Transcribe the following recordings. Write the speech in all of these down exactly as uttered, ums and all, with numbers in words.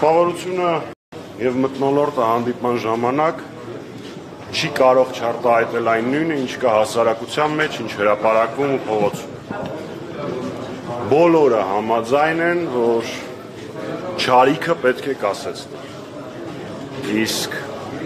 Տպավորությունը եւ մթնոլորտը հանդիպման ժամանակ չի կարող չարտահայտել այն նույնը, ինչ կա հասարակության մեջ, ինչ հրապարակվում ու փողոցում։ Բոլորը համաձայն են, որ չարիքը պետք է կասեցնել։ Իսկ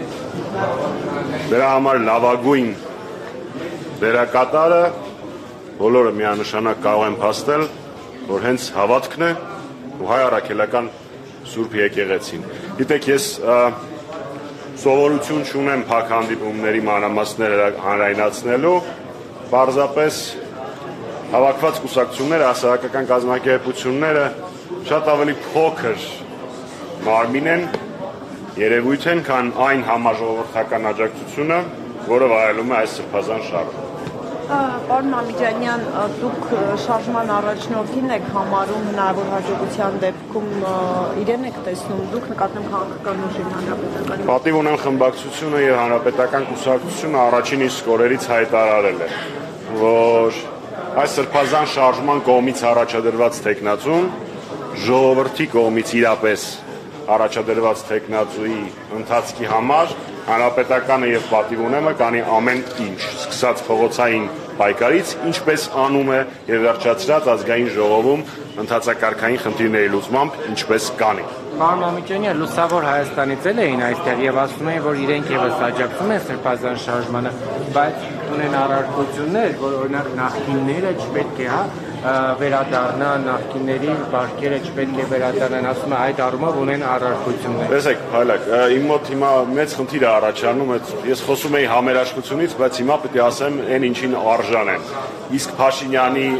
դրա համար լավագույն դերակատարը բոլորը միանշանակ կարող են փաստել, որ հենց հավատքն է ու հայ առաքելական Սուրբ եկեղեցին։ Գիտեք, ես սովորություն չունեմ փակ հանդիպումների մանրամասները հանրայնացնելու, պարզապես հավաքված կուսակցությունները, հասարակական կազմակերպությունները շատ ավելի փոքր մարմին են, երևույթ են, քան այն համաժողովրդական աջակցությունը, որը վայելում է այս սրբազան շարժը։ Պարոն Մամիկյանյան, դուք շարժման առաջնորդին եք համարում հնարավոր հաջողության դեպքում իրեն եք տեսնում, դուք նկատում քաղաքական ուժին հանրապետական։ Պատիվ ունեմ խմբակցությունը եւ հանրապետական կուսակցությունը առաջին իսկ օրերից հայտարարել է, որ այս սրբազան շարժման կողմից առաջադրված թեկնածուն ժողովրդի կողմից իրապես առաջադրված թեկնածուի ընթացքի համար հանրապետականը եւ պատիվ ունեմը կանի ամեն ինչ, սկսած փողոցային պայքարից, ինչպես անում է եւ վերջացրած ազգային ժողովում ընթացակարգային խնդիրների լուծմամբ, ինչպես կանի։ Պարոն Մամիկյանյան, Լուսավոր Հայաստանից էլ էին այստեղ եւ ասում էին, որ իրենք եւս աջակցում են սրբազան շարժմանը, բայց ունեն առարկություններ, որ օրինակ նախկինները չպետք է, հա, վերադառնան, նախկինների բարքերը չպետք է վերադառնան, ասում է այդ առումով ունեն առարկություններ։ Տեսեք, հայլակ, իմ մոտ հիմա մեծ խնդիր է առաջանում, ես խոսում էի համերաշխությունից, բայց հիմա պետք է ասեմ այն ինչին արժան են։ Իսկ Փաշինյանի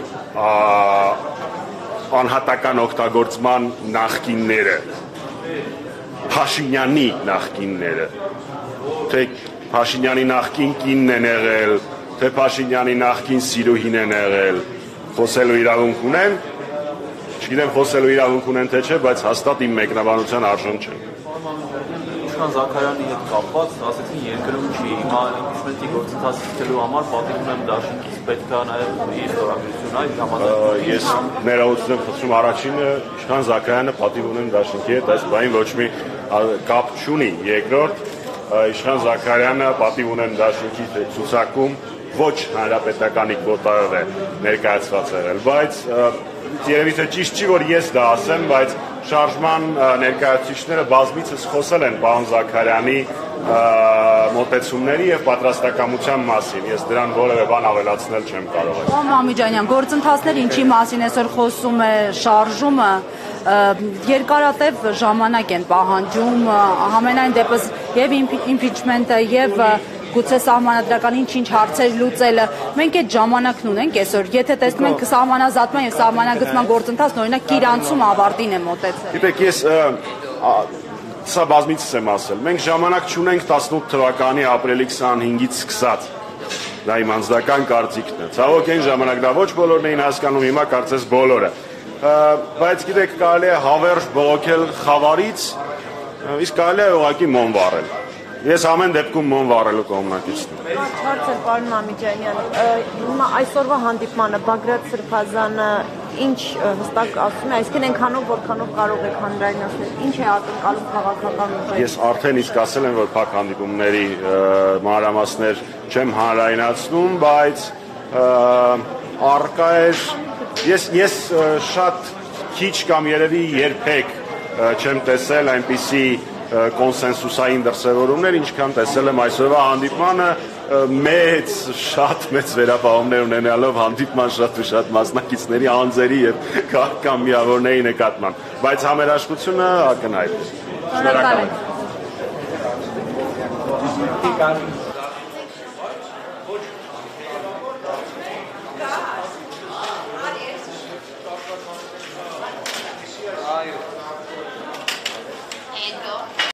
անհատական օգտագործման նախկինները, Փաշինյանի նախկինները, թե Փաշինյանի նախկին կինն են եղել, թե Փաշինյանի նախկին սիրուհին են եղել, խոսելու իրավունք ունեն, չգիտեմ խոսելու իրավունք ունեն թե չէ, բայց հաստատ իմ մեկնաբանության արժան չեն։ Իշխան Զաքարյանի հետ կապված, ասեցին երկրում չի, հիմա իմպիչմենտի գործընթացը ցույցելու համար պատիվ ունեմ դաշինքից պետք է նաև իր ստորագրություն, այլ ժամանակ։ Ես ներողություն եմ խնդրում, առաջինը Իշխան Զաքարյանը պատիվ ունեմ դաշինքի հետ, այս բանին ոչ մի կապ չունի։ Երկրորդ, Իշխան Զաքարյանը պատիվ ունեմ դաշինքի ցուցակում ոչ հանրապետականի կոտարով է ներկայացված եղել, բայց երևի թե ճիշտ չի, որ ես դա ասեմ, բայց շարժման ներկայացուցիչները բազմիցս խոսել են պարոն Զաքարյանի մոտեցումների եւ պատրաստակամության մասին։ Ես դրան որևէ բան ավելացնել չեմ կարող։ Պարոն Մամիկյանյան, գործընթացներ ինչի մասին այսօր խոսում է շարժումը, երկարատև ժամանակ են պահանջում, համենայն դեպս եւ իմպիչմենտը եւ գուցե սահմանադրական ինչ-ինչ հարցեր լուծելը, մենք այդ ժամանակն ունենք այսօր, եթե տեսնում ենք սահմանազատման եւ սահմանագծման գործընթացն օրինակ Կիրանցում ավարտին է մոտեցել։ Գիտեք, ես սա բազմիցս եմ ասել, մենք ժամանակ չունենք տասնութ թվականի ապրիլի քսանհինգից սկսած, դա իմ անձնական կարծիքն է, ցավոք այն ժամանակ դա ոչ բոլորն էին հասկանում, հիմա կարծես բոլորը, բայց գիտեք, կարելի է հավերժ բողոքել խավարից, իսկ կարելի է ուղղակի մոմ վառել։ Ես ամեն դեպքում մոմ վառելու կողմնակիցն եմ։ Հարց է, պարոն Մամիկյանյան, հիմա այսօրվա հանդիպմանը Բագրատ Սրբազանը ինչ հստակ ասում է, այսինքն այնքանով որքանով կարող եք հանրայնացնել, ինչ է ակնկալում քաղաքական ուժը։ Ես արդեն իսկ ասել եմ, որ փակ հանդիպումների մանրամասներ չեմ հանրայնացնում, բայց առկա է, ես ես շատ քիչ կամ երևի երբեք չեմ տեսել այնպիսի կոնսենսուսային դրսևորումներ, ինչքան տեսել եմ այսօրվա հանդիպմանը, մեծ, շատ մեծ վերապահումներ ունենալով հանդիպման շատ ու շատ մասնակիցների, անձերի եւ քաղաքական միավորների նկատմամբ, բայց համերաշխությունը ակնհայտ է։ Շնորհակալ եմ։